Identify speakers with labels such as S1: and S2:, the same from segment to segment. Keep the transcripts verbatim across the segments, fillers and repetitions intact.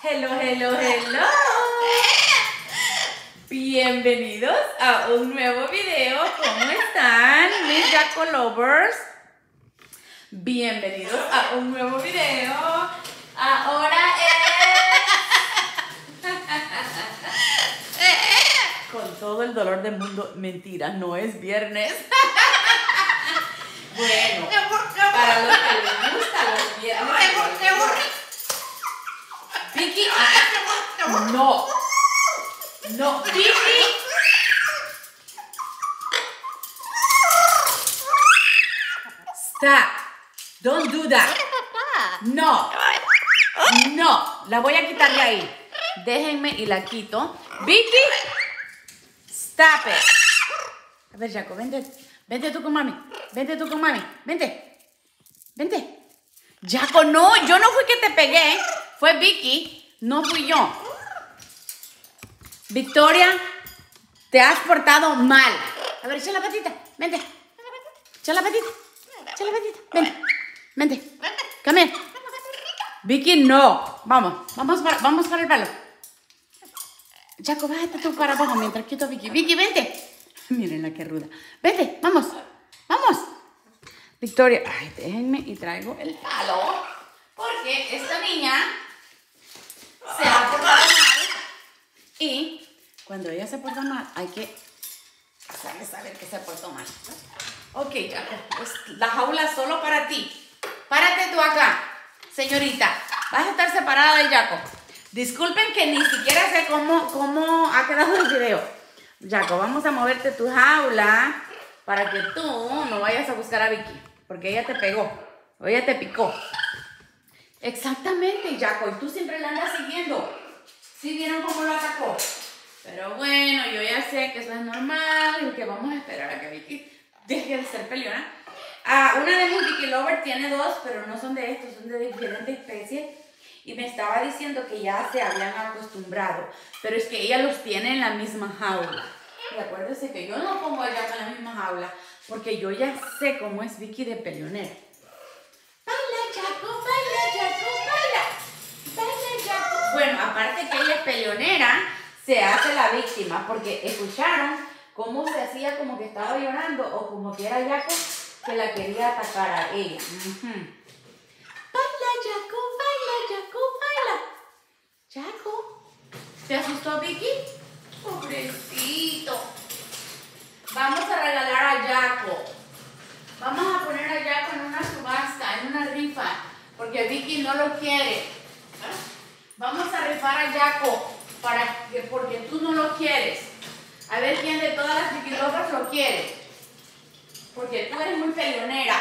S1: Hello, hello, hello. Bienvenidos a un nuevo video. ¿Cómo están, mis Jaco lovers? Bienvenidos a un nuevo video. Ahora es... Con todo el dolor del mundo, mentira, no es viernes. Bueno, para los que les gusta los viernes. Vicky, no, no, Vicky. Stop. Don't do that. No, no, la voy a quitar de ahí. Déjenme y la quito. Vicky, stop it. A ver, Jaco, vente, vente tú con mami. Vente tú con mami. Vente, vente. Jaco, no, yo no fui que te pegué. Fue Vicky, no fui yo. Victoria, te has portado mal. A ver, echa la patita, vente. Echa la patita, echa la patita. Vente, vente. Come here. Vicky, no. Vamos, vamos para, vamos para el palo. Jaco, bájate tú para abajo mientras quito a Vicky. Vicky, vente. Miren la que ruda. Vente, vamos, vamos. Victoria, ay, déjenme y traigo el palo. Porque esta niña se ha portado mal. Y cuando ella se porta mal, hay que hacerle saber que se portó mal. Ok, Jaco, pues la jaula es solo para ti. Párate tú acá, señorita. Vas a estar separada de Jaco. Disculpen que ni siquiera sé cómo, cómo ha quedado el video. Jaco, vamos a moverte tu jaula para que tú no vayas a buscar a Vicky. Porque ella te pegó o ella te picó. Exactamente, Jaco. Y tú siempre la andas siguiendo. ¿Sí vieron cómo lo atacó? Pero bueno, yo ya sé que eso es normal y que vamos a esperar a que Vicky deje de ser peleona. Ah, una de mis Vicky Lover tiene dos, pero no son de estos, son de diferentes especies. Y me estaba diciendo que ya se habían acostumbrado. Pero es que ella los tiene en la misma jaula. Y acuérdense que yo no pongo a Jaco en la misma jaula porque yo ya sé cómo es Vicky de peleonera. Baila, Jaco, baila, Jaco, baila. Baila, Jaco. Bueno, aparte que ella es peleonera, se hace la víctima porque escucharon cómo se hacía como que estaba llorando o como que era Jaco que la quería atacar a ella. Uh-huh. Baila, Jaco, baila, Jaco, baila. Jaco, ¿te asustó Vicky? Pobrecito. Vamos a regalar a Jaco. Vamos a poner a Jaco en una subasta, en una rifa, porque Vicky no lo quiere. Vamos a rifar a Jaco para que, porque tú no lo quieres. A ver quién de todas las Vicky Lovers lo quiere. Porque tú eres muy peleonera.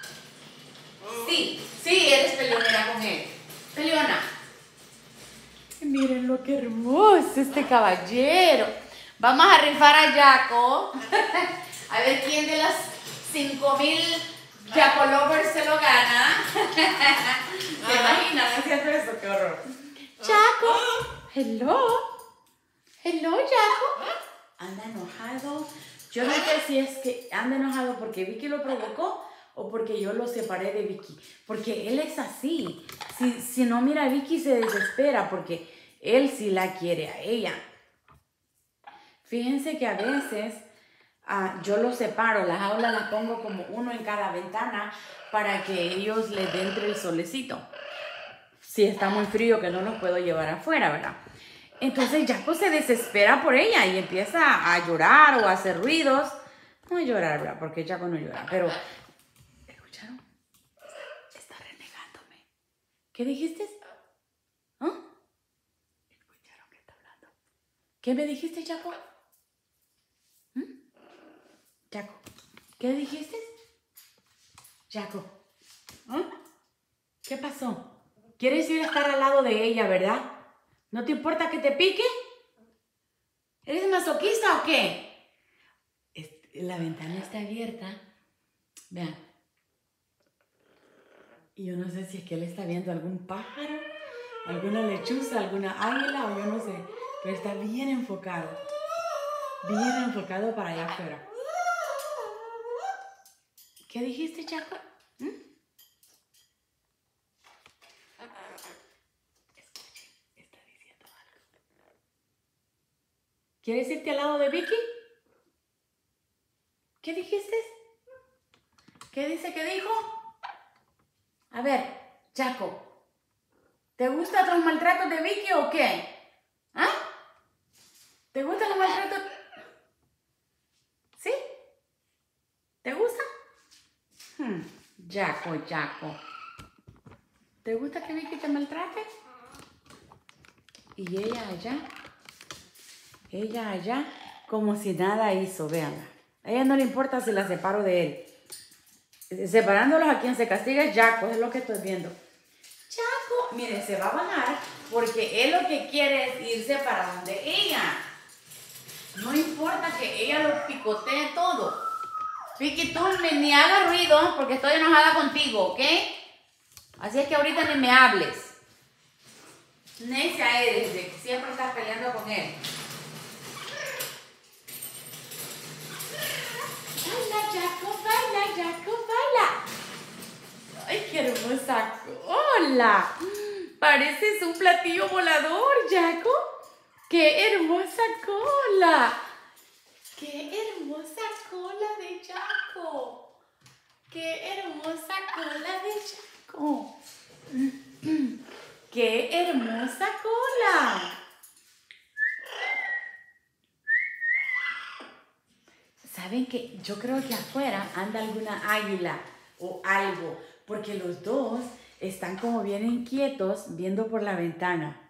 S1: Sí, sí, eres peleonera con él. Peleona. Miren lo que hermoso este caballero. Vamos a rifar a Jaco. A ver quién de las cinco mil Jaco Lovers se lo gana. ¿Se imaginan haciendo eso? ¡Qué horror! Jaco. Hello. Hello, Jaco. Anda enojado. Yo no sé si es que anda enojado porque Vicky lo provocó o porque yo lo separé de Vicky. Porque él es así. Si, si no mira a Vicky se desespera porque él sí la quiere a ella. Fíjense que a veces uh, yo los separo. Las jaulas las pongo como uno en cada ventana para que ellos les entre el solecito. Si está muy frío que no los puedo llevar afuera, ¿verdad? Entonces Jaco se desespera por ella y empieza a llorar o a hacer ruidos. No a llorar, ¿verdad? Porque Jaco no llora. Pero, ¿escucharon? Está renegándome. ¿Qué dijiste? ¿Ah? ¿Escucharon que está hablando? ¿Qué me dijiste, Jaco? ¿Mm? Jaco, ¿qué dijiste? Jaco, ¿ah? ¿Qué pasó? ¿Quieres ir a estar al lado de ella, verdad? ¿No te importa que te pique? ¿Eres masoquista o qué? La ventana está abierta. Vean. Y yo no sé si es que él está viendo algún pájaro, alguna lechuza, alguna águila o yo no sé. Pero está bien enfocado. Bien enfocado para allá afuera. ¿Qué dijiste, Jaco? ¿Mm? Escuchen, está ¿Quieres irte al lado de Vicky? ¿Qué dijiste? ¿Qué dice que dijo? A ver, Jaco, ¿te gustan los maltratos de Vicky o qué? ¿Ah? ¿Te gustan los maltratos? ¿Sí? ¿Te gusta? Hmm, Jaco, Jaco. ¿Te gusta que Vicky te maltrate? Y ella allá, ella allá, como si nada hizo, véanla. A ella no le importa si la separo de él. Separándolos, a quien se castiga es Jaco, es lo que estoy viendo. Jaco, miren, se va a bajar porque él lo que quiere es irse para donde ella. No importa que ella lo picotee todo. Vicky, tú ni hagas ruido porque estoy enojada contigo, ¿ok? Así es que ahorita ni me hables. Necia eres de que siempre estás peleando con él. Baila, Jaco, baila, Jaco, baila. Ay, qué hermosa cola. Pareces un platillo volador, Jaco. Qué hermosa cola. Qué hermosa cola de Jaco. Qué hermosa cola de Jaco. ¡Qué hermosa cola! ¿Saben qué? Yo creo que afuera anda alguna águila o algo, porque los dos están como bien inquietos viendo por la ventana.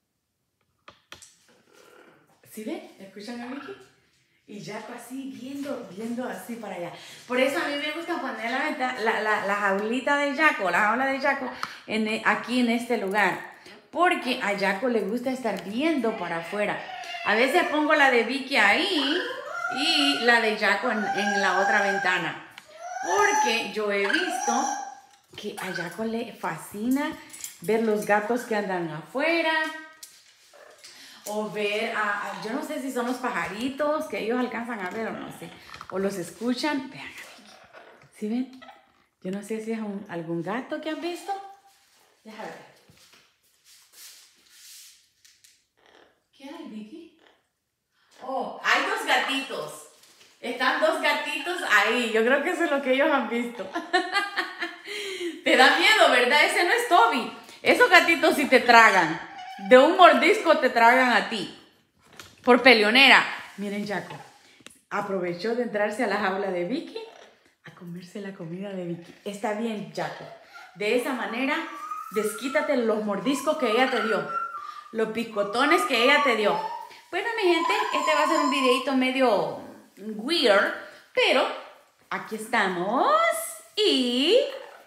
S1: ¿Sí ven? ¿Escuchan a Vicky? Y Jaco así, viendo, viendo así para allá. Por eso a mí me gusta poner la, ventana, la, la, la jaulita de Jaco, la jaula de Jaco en, aquí en este lugar. Porque a Jaco le gusta estar viendo para afuera. A veces pongo la de Vicky ahí y la de Jaco en, en la otra ventana. Porque yo he visto que a Jaco le fascina ver los gatos que andan afuera. O ver, a, a, yo no sé si son los pajaritos que ellos alcanzan a ver o no sé. O los escuchan. Vean a Vicky. ¿Sí ven? Yo no sé si es un, algún gato que han visto. Déjame ver. ¿Qué hay, Vicky? Oh, hay dos gatitos. Están dos gatitos ahí. Yo creo que eso es lo que ellos han visto. Te da miedo, ¿verdad? Ese no es Toby. Esos gatitos sí te tragan. De un mordisco te tragan a ti. Por peleonera. Miren, Jaco. Aprovechó de entrarse a la jaula de Vicky a comerse la comida de Vicky. Está bien, Jaco. De esa manera, desquítate los mordiscos que ella te dio. Los picotones que ella te dio. Bueno, mi gente, este va a ser un videito medio weird. Pero aquí estamos. Y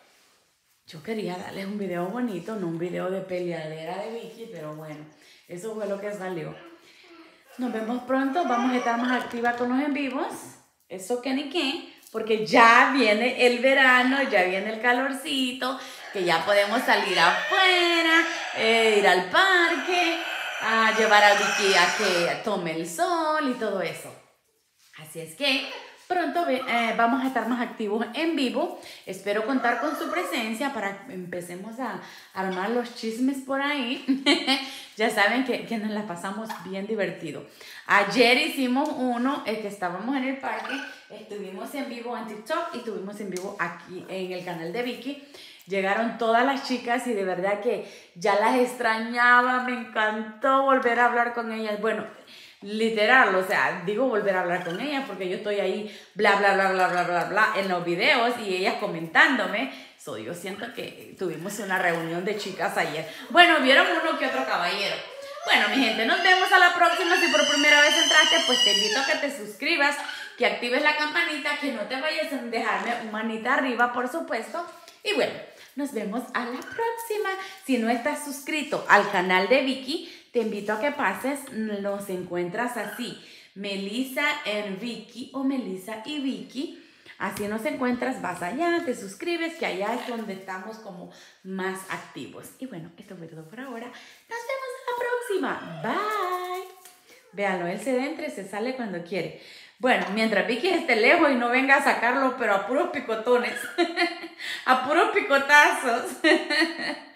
S1: yo quería darles un video bonito, no un video de peleadera de Vicky, pero bueno, eso fue lo que salió. Nos vemos pronto, vamos a estar más activas con los en vivos. Eso que ni qué, porque ya viene el verano, ya viene el calorcito, que ya podemos salir afuera, eh, ir al parque, a llevar a Vicky a que tome el sol y todo eso. Así es que pronto eh, vamos a estar más activos en vivo. Espero contar con su presencia para que empecemos a armar los chismes por ahí. Ya saben que, que nos la pasamos bien divertido. Ayer hicimos uno, el que estábamos en el parque. Estuvimos en vivo en TikTok y estuvimos en vivo aquí en el canal de Vicky. Llegaron todas las chicas y de verdad que ya las extrañaba. Me encantó volver a hablar con ellas. Bueno, literal, o sea, digo volver a hablar con ellas porque yo estoy ahí bla, bla, bla, bla, bla, bla, bla en los videos y ellas comentándome. So, yo siento que tuvimos una reunión de chicas ayer. Bueno, vieron uno que otro caballero. Bueno, mi gente, nos vemos a la próxima. Si por primera vez entraste, pues te invito a que te suscribas, que actives la campanita, que no te vayas a dejarme un manita arriba, por supuesto. Y bueno, nos vemos a la próxima. Si no estás suscrito al canal de Vicky, te invito a que pases, nos encuentras así, Melissa en Vicky o Melissa y Vicky. Así nos encuentras, vas allá, te suscribes, que allá es donde estamos como más activos. Y bueno, esto fue todo por ahora. Nos vemos a la próxima. Bye. Véanlo, él se entra y se sale cuando quiere. Bueno, mientras Vicky esté lejos y no venga a sacarlo, pero a puros picotones, a puros picotazos.